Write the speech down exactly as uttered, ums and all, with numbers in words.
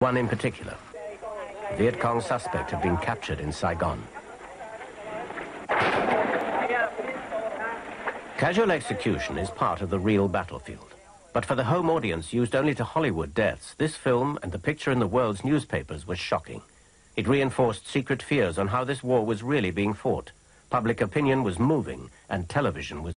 One in particular. A Viet Cong suspect had been captured in Saigon. Casual execution is part of the real battlefield. But for the home audience used only to Hollywood deaths, this film and the picture in the world's newspapers was shocking. It reinforced secret fears on how this war was really being fought. Public opinion was moving, and television was